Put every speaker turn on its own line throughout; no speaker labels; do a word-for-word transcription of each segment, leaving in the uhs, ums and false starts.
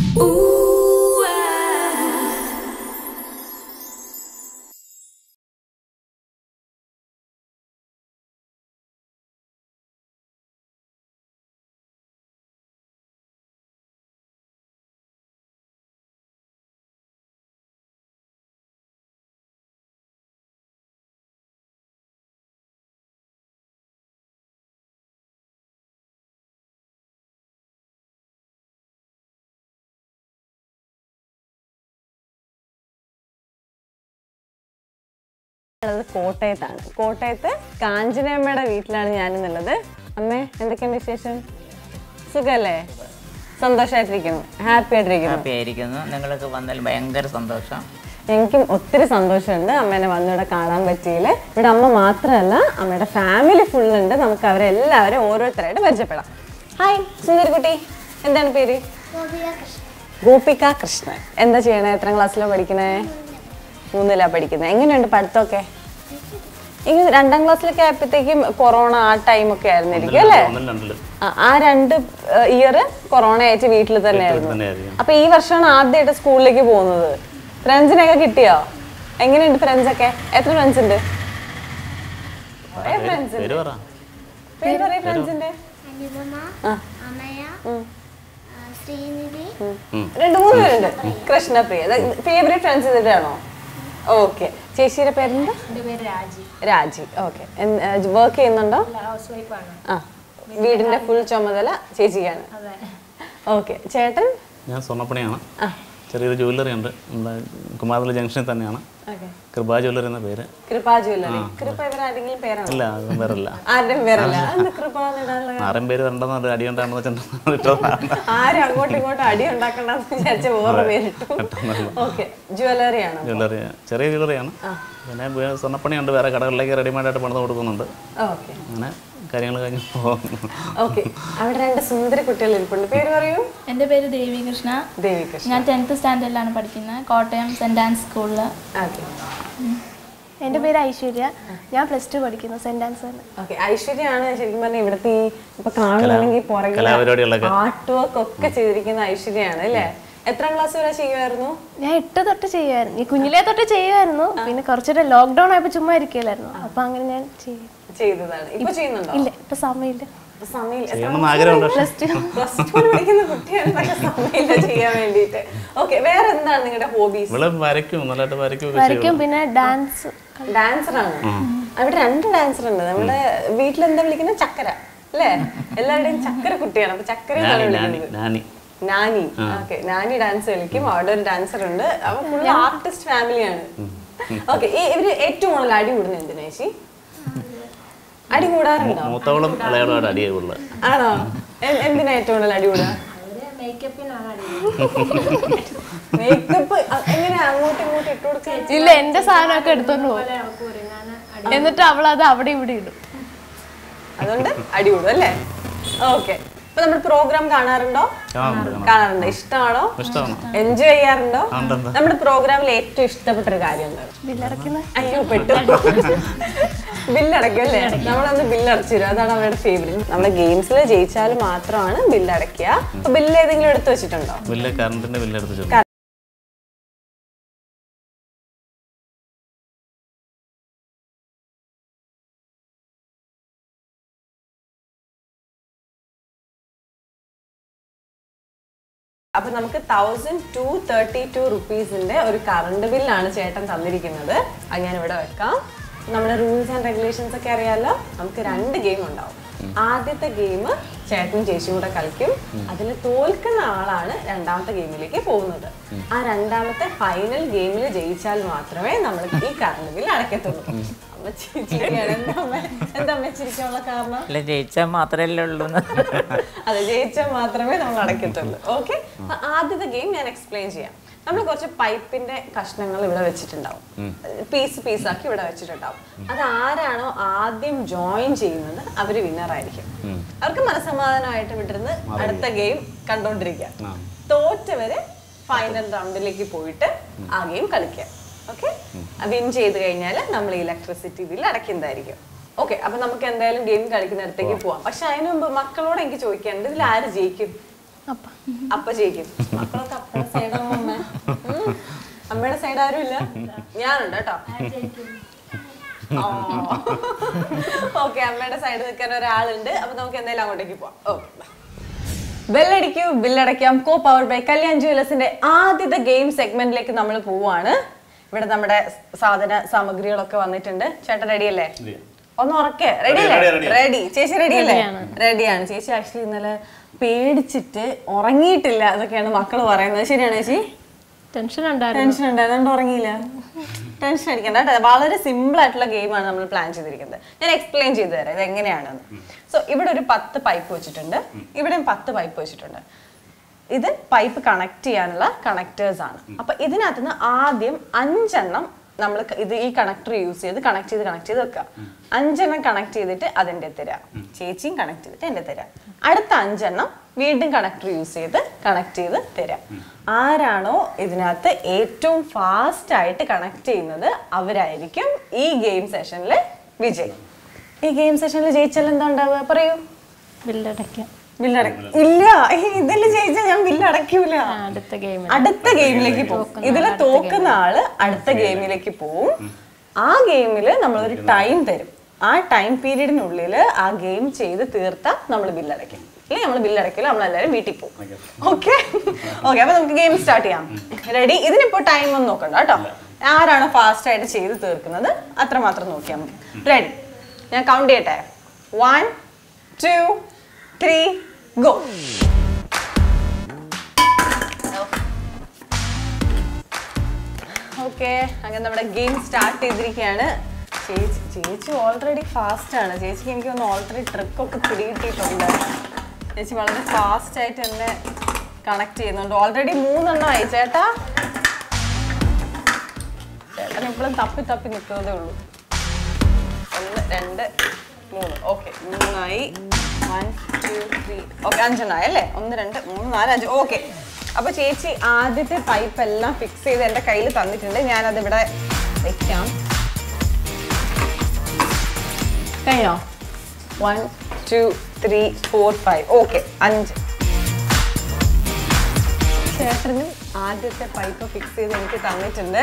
കോട്ടയത്താണ്. കോട്ടയത്ത് കാഞ്ചനയമ്മയുടെ വീട്ടിലാണ് ഞാനെന്നുള്ളത്. അമ്മേ, എന്തൊക്കെയാണ് വിശേഷം? സുഖല്ലേ? സന്തോഷമായിട്ടിരിക്കുന്നു? ഹാപ്പി ആയിട്ടിരിക്കുന്നു?
ഹാപ്പി ആയിരിക്കുന്നു. നിങ്ങളൊക്കെ വന്നാൽ ഭയങ്കര സന്തോഷം.
എനിക്കും ഒത്തിരി സന്തോഷമുണ്ട് അമ്മേനെ വന്നിവിടെ കാണാൻ പറ്റിയില്ല. ഇവിടെ അമ്മ മാത്രമല്ല, അമ്മയുടെ ഫാമിലി ഫുള്ളുണ്ട്. നമുക്ക് അവരെല്ലാവരും ഓരോരുത്തരായിട്ട് പരിചയപ്പെടാം. ഹായ് സുന്ദരിക്കുട്ടി, എന്താണ് പേര്? ഗോപിക കൃഷ്ണൻ. എന്താ ചെയ്യണേ? എത്രാം ക്ലാസ്സിലാണ് പഠിക്കണേ? മൂന്നിലാണ് പഠിക്കുന്നത്. എങ്ങനെയുണ്ട് പഠിത്തമൊക്കെ? ഇങ്ങനെ രണ്ടാം ക്ലാസ്സിലൊക്കെ ആയപ്പോഴത്തേക്കും കൊറോണ ആ ടൈമൊക്കെ ആയിരുന്നിരിക്കും അല്ലേ? ആ രണ്ട് ഇയർ കൊറോണ ആയിട്ട് വീട്ടിൽ തന്നെ ആയിരുന്നു. അപ്പൊ ഈ വർഷമാണ് ആദ്യമായിട്ട് സ്കൂളിലേക്ക് പോകുന്നത്. ഫ്രണ്ട്സിനൊക്കെ കിട്ടിയോ? എങ്ങനെയുണ്ട് ഫ്രണ്ട്സൊക്കെ? എത്ര ഫ്രണ്ട്സ് ഉണ്ട്? രണ്ട് മൂന്ന് പേരുണ്ട്. കൃഷ്ണപ്രിയ ഫേവറേറ്റ് ഫ്രണ്ട്സ് ഇതിട്ടാണോ? ഓക്കെ. ചേച്ചിയുടെ പേരെന്താ? രാജി. ഓക്കെ. വർക്ക് ചെയ്യുന്നുണ്ടോ? ആ, വീടിന്റെ ഫുൾ ചുമതല ചേച്ചിക്കാണ്. ഓക്കെ. ചേട്ടൻ?
ഞാൻ സ്വർണ്ണപ്പണിയാണ്. ചെറിയൊരു ജ്വല്ലറി ഉണ്ട് നമ്മുടെ കുമാരപള്ളി ജംഗ്ഷനിൽ തന്നെയാണ്. കൃപ ജ്വല്ലറി എന്ന പേര്.
കൃപ ജ്വല്ലറി. കൃപ ഇവരാരെങ്കിലും പേരാണോ?
ഇല്ല, അതും പേരല്ല.
ആരുടെയും പേരല്ല.
ആരും പേര് രണ്ടെന്ന് അടി ഉണ്ടാണെന്ന് വെച്ചിട്ടുണ്ടോ?
ആരും അങ്ങോട്ടും ഇങ്ങോട്ടും അടി ഉണ്ടാക്കണ്ടെന്ന് വിചാരിച്ച വേറെ പേരിട്ടു. ഓക്കെ. ജ്വല്ലറി ആണോ?
ജ്വല്ലറി, ചെറിയ ജ്വല്ലറിയാണ്. പിന്നെ സ്വർണ്ണപ്പണിയുണ്ട്. വേറെ കടകളിലേക്ക് റെഡിമെയ്ഡായിട്ട് പണിത് കൊടുക്കുന്നുണ്ട്. അങ്ങനെ കാര്യങ്ങൾ കഴിഞ്ഞു പോകുന്നു.
ഓക്കെ. അവിടെ രണ്ട് സുന്ദര കുട്ടികൾ ഇരിപ്പുണ്ട്. പേര് പറയൂ.
എൻ്റെ പേര് ദേവി കൃഷ്ണ.
ദേവി കൃഷ്ണ.
ഞാൻ ടെൻത്ത് സ്റ്റാൻഡേർഡിലാണ് പഠിക്കുന്നത്, കോട്ടയം സെന്റ് ആൻസ് സ്കൂളിൽ.
എൻ്റെ പേര് ഐശ്വര്യ. ഞാൻ പ്ലസ് ടു പഠിക്കുന്നു, സെന്റ് ആൻസ്.
ഓക്കെ. ഐശ്വര്യാണ് ശരിക്കും പറഞ്ഞാൽ ഇവിടുത്തെ ഇപ്പൊ കാണുകയാണെങ്കിൽ പുറകെ ആർട്ട് വർക്ക് ഒക്കെ ചെയ്തിരിക്കുന്ന ഐശ്വര്യാണ് അല്ലേ? എത്രാം ക്ലാസ് വരെ ചെയ്യുമായിരുന്നു?
ഞാൻ എട്ട് തൊട്ട് ചെയ്യുമായിരുന്നു. ഈ കുഞ്ഞിലേ തൊട്ട് ചെയ്യുമായിരുന്നു. പിന്നെ കുറച്ചൊരു ലോക്ക്ഡൌൺ ആയപ്പോൾ ചുമ്മാ ഇരിക്കില്ലായിരുന്നു. അപ്പൊ അങ്ങനെ ഞാൻ ചെയ്തതാണ്.
ഇപ്പൊ ചെയ്യുന്നുണ്ടോ?
ഇല്ല, ഇപ്പൊ സമയമില്ല.
വേറെ എന്താണ് നിങ്ങളുടെ ഹോബീസ്?
വരയ്ക്കും, പിന്നെ ഡാൻസ്.
ഡാൻസറാണ്. അവിടെ രണ്ട് ഡാൻസർ ഉണ്ട്. നമ്മുടെ വീട്ടിലെന്താ വിളിക്കുന്നത്? ചക്കര അല്ലേ? എല്ലാവരുടെയും ചക്കര കുട്ടിയാണ്. അപ്പൊ ചക്കര നാനി. ഓക്കെ. നാനി ഡാൻസ് കളിക്കും. അവിടെ ഒരു ഡാൻസർ ഉണ്ട്. അപ്പൊ ഫുൾ ആർട്ടിസ്റ്റ് ഫാമിലിയാണ്. ഓക്കെ. ഇവര് ഏറ്റവും കൂടുതൽ അടി കൂടുന്നത് എന്തിനാ ചേച്ചി? അടി കൂടാറുണ്ടോ?
മൂത്തവളും ഇളയവളും അടിയേ ഉള്ളു.
ആണോ? എന്തിനാ ഏറ്റവും കൂടുതൽ അടി കൂടുക? മേക്കപ്പ് എങ്ങനെ അങ്ങോട്ടും ഇങ്ങോട്ടും ഇട്ട് കൊടുക്കാൻ?
ഇല്ല, എന്റെ സാധനമൊക്കെ എടുത്തോണ്ട് പോകും. എന്നിട്ട് അവളത് അവിടെ ഇവിടെ ഇടും.
അതുകൊണ്ട് അടി കൂടും അല്ലേ? ഓക്കെ. അപ്പൊ നമ്മൾ പ്രോഗ്രാം കാണാറുണ്ടോ? കാണാറുണ്ട്. ഇഷ്ടമാണോ? എൻജോയ് ചെയ്യാറുണ്ടോ? നമ്മുടെ പ്രോഗ്രാമിൽ ഏറ്റവും ഇഷ്ടപ്പെട്ട ഒരു കാര്യം എന്താണ്? അയ്യോ, പെട്ടു. ബില്ലടയ്ക്കും അല്ലേ? നമ്മളൊന്ന് ബില്ലടച്ചു തരും. അതാണ് അവരുടെ ഫേവറേറ്റ്. നമ്മുടെ ഗെയിംസിൽ ജയിച്ചാൽ മാത്രമാണ് ബില്ലടയ്ക്കുക. അപ്പൊ ബില്ല് ഏതെങ്കിലും എടുത്തു വെച്ചിട്ടുണ്ടോ?
ബില്ല് കറണ്ടിന്റെ ബില്ല് എടുത്തു വെച്ചിട്ടുണ്ട്.
അപ്പൊ നമുക്ക് തൗസൻഡ് ടു തേർട്ടി ടു റുപ്പീസിന്റെ ഒരു കറണ്ട് ബില്ലാണ് ചേട്ടൻ തന്നിരിക്കുന്നത്. അത് ഞാൻ ഇവിടെ വെക്കാം. നമ്മുടെ റൂൾസ് ആൻഡ് റെഗുലേഷൻസ് ഒക്കെ അറിയാലോ. നമുക്ക് രണ്ട് ഗെയിം ഉണ്ടാവും. ആദ്യത്തെ ഗെയിം ചേട്ടനും ചേച്ചിയും കൂടെ കളിക്കും. അതിൽ തോൽക്കുന്ന ആളാണ് രണ്ടാമത്തെ ഗെയിമിലേക്ക് പോകുന്നത്. ആ രണ്ടാമത്തെ ഫൈനൽ ഗെയിമിൽ ജയിച്ചാൽ മാത്രമേ നമ്മൾ ഈ കറണ്ട് ബില്ല് അടയ്ക്കത്തുള്ളൂ. എന്താ വെച്ചിരിക്കാനുള്ള കാരണം?
ജയിച്ചാൽ മാത്രമല്ലേ ഉള്ളൂ.
അതെ, ജയിച്ചാൽ മാത്രമേ നമ്മൾ അടയ്ക്കത്തുള്ളൂ. ഓക്കെ. ആദ്യത്തെ ഗെയിം ഞാൻ എക്സ്പ്ലെയിൻ ചെയ്യാം. നമ്മൾ കുറച്ച് പൈപ്പിന്റെ കഷ്ണങ്ങൾ ഇവിടെ വെച്ചിട്ടുണ്ടാവും. പീസ് പീസാക്കി ഇവിടെ വെച്ചിട്ടുണ്ടാവും. അത് ആരാണോ ആദ്യം ജോയിൻ ചെയ്യുന്നത് അവര് വിന്നർ ആയിരിക്കും. അവർക്ക് മനസ്സമാധാനമായിട്ട് വിട്ടിരുന്ന് അടുത്ത ഗെയിം കണ്ടോണ്ടിരിക്കാം. തോറ്റവര് ഫൈനൽ റൗണ്ടിലേക്ക് പോയിട്ട് ആ ഗെയിം കളിക്കാം. ഓക്കെ. വിൻ ചെയ്ത് കഴിഞ്ഞാൽ നമ്മൾ ഇലക്ട്രിസിറ്റി ബില്ല് അടയ്ക്കുന്നതായിരിക്കും. ഓക്കെ. അപ്പൊ നമുക്ക് എന്തായാലും ഗെയിം കളിക്കുന്നിടത്തേക്ക് പോവാം. പക്ഷെ അതിനു മുമ്പ് മക്കളോട് എനിക്ക് ചോദിക്കാനുണ്ട്, ഇതിൽ ആര് ജയിക്കും? അപ്പ ജയിക്കും. മക്കളൊക്കെ അപ്പ അമ്മയുടെ സൈഡ് ആരും ഇല്ല, ഞാനുണ്ട് കേട്ടോ. ഓക്കെ, അമ്മയുടെ സൈഡ് നിൽക്കാൻ ഒരാളുണ്ട്. അപ്പൊ നമുക്ക് എന്തായാലും അങ്ങോട്ടേക്ക് പോവാം. ഓ, ബെല്ലടിക്കൂ ബില്ലടയ്ക്കാം കോ പവർഡ് ബൈ കല്യാൺ ജുവലേഴ്സിന്റെ ആദ്യത്തെ ഗെയിം സെഗ്മെന്റിലേക്ക് നമ്മൾ പോവാണ്. ഇവിടെ നമ്മുടെ സാധന സാമഗ്രികളൊക്കെ വന്നിട്ടുണ്ട്. ചേട്ടൻ റെഡി അല്ലേ? ഒന്ന് ഉറക്കെ റെഡി അല്ലേ? റെഡി. ചേച്ചി റെഡി അല്ലേ? റെഡിയാണ്. ചേച്ചി ആക്ച്വലി ഇന്നലെ പേടിച്ചിട്ട് ഉറങ്ങിയിട്ടില്ല അതൊക്കെയാണ് മക്കള് പറയുന്നത്. ശരിയാണ് ചേച്ചി?
ടെൻഷൻ ഉണ്ടായിരുന്നു.
ടെൻഷൻ ഉണ്ടായിരുന്നു, ഉറങ്ങിയില്ല. ടെൻഷൻ അടിക്കണ്ട കേട്ടോ. വളരെ സിമ്പിൾ ആയിട്ടുള്ള ഗെയിമാണ് നമ്മൾ പ്ലാൻ ചെയ്തിരിക്കുന്നത്. ഞാൻ എക്സ്പ്ലെയിൻ ചെയ്തു തരാം ഇത് എങ്ങനെയാണെന്ന്. സോ ഇവിടെ ഒരു പത്ത് പൈപ്പ് വെച്ചിട്ടുണ്ട്, ഇവിടെയും പത്ത് പൈപ്പ് വെച്ചിട്ടുണ്ട്. ഇത് പൈപ്പ് കണക്ട് ചെയ്യാനുള്ള കണക്ടേഴ്സ് ആണ്. അപ്പൊ ഇതിനകത്ത് നിന്ന് ആദ്യം അഞ്ചെണ്ണം നമ്മൾ ഇത് ഈ കണക്ടർ യൂസ് ചെയ്ത് കണക്ട് ചെയ്ത് കണക്ട് ചെയ്ത് വെക്കുക. അഞ്ചെണ്ണം കണക്ട് ചെയ്തിട്ട് അതെന്റെ തരാം, ചേച്ചിയും കണക്ട് ചെയ്തിട്ട് എന്റെ തരാം. അടുത്ത അഞ്ചെണ്ണം വീണ്ടും കണക്ടർ യൂസ് ചെയ്ത് കണക്ട് ചെയ്ത് തരാം. ആരാണോ ഇതിനകത്ത് ഏറ്റവും ഫാസ്റ്റ് ആയിട്ട് കണക്ട് ചെയ്യുന്നത് അവരായിരിക്കും ഈ ഗെയിം സെഷനിൽ വിജയ്. ഈ ഗെയിം സെഷനിൽ ജയിച്ചാൽ എന്താ ഉണ്ടാവുക പറയൂ?
ബില്ലടയ്ക്കാം.
ബില്ലടയ്ക്കും ഇല്ല, ഇതിൽ ജയിച്ചാൽ ഞാൻ ബില്ലടയ്ക്കൂല.
അടുത്ത ഗെയിം
അടുത്ത ഗെയിമിലേക്ക് പോകും. ഇതില് തോക്കുന്ന ആള് അടുത്ത ഗെയിമിലേക്ക് പോവും. ആ ഗെയിമില് നമ്മളൊരു ടൈം തരും. ആ ടൈം പീരീഡിനുള്ളിൽ ആ ഗെയിം ചെയ്ത് തീർത്താൽ നമ്മൾ ബില്ലടയ്ക്കും. ഇല്ലെങ്കിൽ നമ്മൾ ബില്ലടയ്ക്കില്ല, നമ്മളെല്ലാവരും വീട്ടിൽ പോകും. ഓക്കെ ഓക്കെ അപ്പൊ നമുക്ക് ഗെയിം സ്റ്റാർട്ട് ചെയ്യാം. റെഡി? ഇതിനിപ്പോ ടൈം ഒന്നും നോക്കണ്ട കേട്ടോ. ആരാണ് ഫാസ്റ്റ് ആയിട്ട് ചെയ്ത് തീർക്കുന്നത് അത്രമാത്രം നോക്കിയാൽ മതി. റെഡി? ഞാൻ കൗണ്ട് ചെയ്യട്ടെ. One two three go. Okay, അങ്ങനെ നമ്മുടെ ഗെയിം സ്റ്റാർട്ട് ചെയ്തിരിക്കുകയാണ്. ചേച്ചി ചേച്ചി ഓൾറെഡി ഫാസ്റ്റ് ആണ്. ചേച്ചിക്ക് എനിക്ക് ഒന്ന് ഓൾറെഡി ട്രിക്കൊക്കെ പിടികിട്ടിയിട്ടുണ്ട്. ചേച്ചി വളരെ ഫാസ്റ്റ് ആയിട്ട് തന്നെ കണക്ട് ചെയ്യുന്നുണ്ട്. ഓൾറെഡി മൂന്നെണ്ണം ആയി. ചേട്ടാ ചേട്ടൻ എപ്പോഴും തപ്പി തപ്പി നിൽക്കുന്നതേ ഉള്ളൂ. ഒന്ന് രണ്ട് മൂന്ന്. ഓക്കെ, മൂന്നായി. One two three. ഓക്കെ, അഞ്ചെണ്ണായി അല്ലേ? ഒന്ന് രണ്ട് മൂന്ന് നാല് അഞ്ച്. ഓക്കെ, അപ്പൊ ചേച്ചി ആദ്യത്തെ പൈപ്പ് എല്ലാം ഫിക്സ് ചെയ്ത് എൻ്റെ കയ്യിൽ തന്നിട്ടുണ്ട്. ഞാനതിവിടെ വെക്കാം. കഴിഞ്ഞോ? One two three four five. Okay, അഞ്ച്. ചേട്ടനും ആദ്യത്തെ പൈപ്പ് ഫിക്സ് ചെയ്ത് എനിക്ക് തന്നിട്ടുണ്ട്.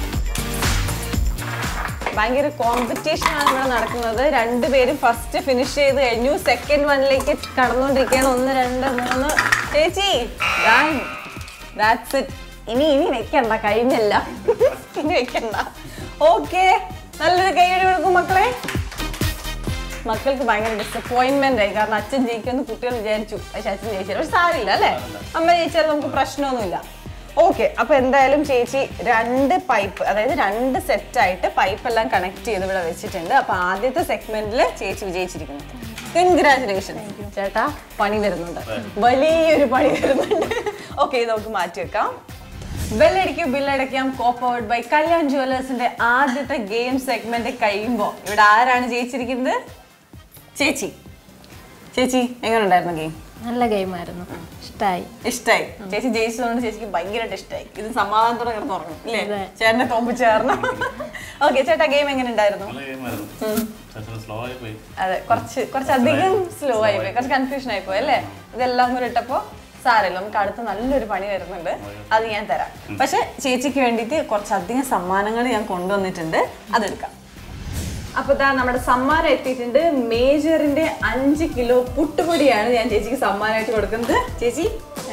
ഭയങ്കര കോമ്പറ്റീഷൻ ആണ് ഇവിടെ നടക്കുന്നത്. രണ്ടുപേരും ഫസ്റ്റ് ഫിനിഷ് ചെയ്ത് കഴിഞ്ഞു, സെക്കൻഡ് വണ്ണിലേക്ക് കടന്നുകൊണ്ടിരിക്കുകയാണ്. ഒന്ന് രണ്ട് മൂന്ന്. ചേച്ചി ദാറ്റ്സ് ഇറ്റ്. ഇനി ഇനി വെക്കണ്ട, കഴിഞ്ഞല്ല. ഇനി വെക്കണ്ട. ഓക്കെ, നല്ലൊരു കൈയ്യടി കൊടുക്കും മക്കളെ. മക്കൾക്ക് ഭയങ്കര ഡിസപ്പോയിന്റ്മെന്റ് ആയി. കാരണം അച്ഛൻ ജയിക്കുമെന്ന് കുട്ടികൾ വിചാരിച്ചു, പക്ഷെ അച്ഛൻ ജയിച്ചില്ല. പക്ഷെ സാരില്ല അല്ലേ, അമ്മ ജയിച്ചാൽ നമുക്ക് പ്രശ്നമൊന്നുമില്ല. ഓക്കെ, അപ്പൊ എന്തായാലും ചേച്ചി രണ്ട് പൈപ്പ്, അതായത് രണ്ട് സെറ്റായിട്ട് പൈപ്പ് എല്ലാം കണക്ട് ചെയ്ത് ഇവിടെ വെച്ചിട്ടുണ്ട്. അപ്പൊ ആദ്യത്തെ സെഗ്മെന്റിൽ ചേച്ചി വിജയിച്ചിരിക്കുന്നു. കൺഗ്രാറ്റുലേഷൻ. ചേട്ടാ പണി വരുന്നുണ്ട്, വലിയൊരു പണി വരുന്നുണ്ട്. ഓക്കെ, ഇത് നമുക്ക് മാറ്റി വെക്കാം. ബെല്ലടിക്കൂ ബില്ലടയ്ക്കാം കോ പവർഡ് ബൈ കല്യാൺ ജുവലേഴ്സിന്റെ ആദ്യത്തെ ഗെയിം സെഗ്മെന്റ് കഴിയുമ്പോൾ ഇവിടെ ആരാണ് ജയിച്ചിരിക്കുന്നത്? ചേച്ചി. ചേച്ചി എങ്ങനെ ഉണ്ടായിരുന്നു ഗെയിം?
നല്ല ഗെയിമായിരുന്നു, ഇഷ്ടമായി.
ഇഷ്ടമായി. ചേച്ചി ജയിച്ചതുകൊണ്ട് ചേച്ചിക്ക് ഭയങ്കരമായിട്ട് ഇഷ്ടമായി. ഇത് സമാധാനത്തോടെ കിടന്ന് ഉറങ്ങും ഇല്ലേ? ചേട്ടനെ തോമ്പിച്ചേർന്നു. ഓക്കെ, ചേട്ടാ ഗെയിം എങ്ങനെ ഉണ്ടായിരുന്നു? അതെ, കുറച്ച് കുറച്ചധികം സ്ലോ ആയി പോയി, കുറച്ച് കൺഫ്യൂഷൻ ആയി പോയി അല്ലേ? ഇതെല്ലാം കൂടെ ഇട്ടപ്പോ സാരമില്ല, നമുക്ക് അടുത്ത നല്ലൊരു പണി വരുന്നുണ്ട്, അത് ഞാൻ തരാം. പക്ഷെ ചേച്ചിക്ക് വേണ്ടിയിട്ട് കുറച്ചധികം സമ്മാനങ്ങൾ ഞാൻ കൊണ്ടുവന്നിട്ടുണ്ട്, അതെടുക്കാം. അപ്പൊ ഇതാ നമ്മുടെ സമ്മാനം എത്തിയിട്ടുണ്ട്. മേജറിന്റെ അഞ്ച് കിലോ പുട്ടുപൊടിയാണ് ഞാൻ ചേച്ചിക്ക് സമ്മാനമായിട്ട് കൊടുക്കുന്നത്. ചേച്ചി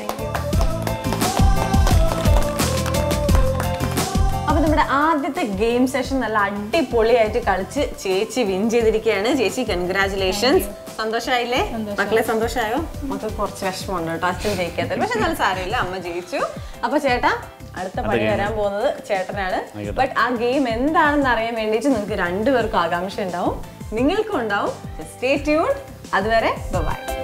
അപ്പൊ നമ്മുടെ ആദ്യത്തെ ഗെയിം സെഷൻ നല്ല അടിപൊളിയായിട്ട് കളിച്ച് ചേച്ചി വിൻ ചെയ്തിരിക്കുകയാണ്. ചേച്ചി കൺഗ്രാറ്റുലേഷൻസ്. സന്തോഷമായില്ലേ? മക്കളെ സന്തോഷമായോ? മക്കൾക്ക് കുറച്ച് വിഷമമുണ്ട് കേട്ടോ അച്ഛൻ ജയിക്കാത്തത്, പക്ഷെ നല്ല സാരമില്ല, അമ്മ ജയിച്ചു. അപ്പൊ ചേട്ടാ അടുത്ത പണി വരാൻ പോകുന്നത് ചേട്ടനാണ്. ബട്ട് ആ ഗെയിം എന്താണെന്ന് അറിയാൻ വേണ്ടിയിട്ട് നിങ്ങൾക്ക് രണ്ടുപേർക്കും ആകാംക്ഷ ഉണ്ടാവും, നിങ്ങൾക്കും ഉണ്ടാവും. Stay tuned. അതുവരെ ബൈ.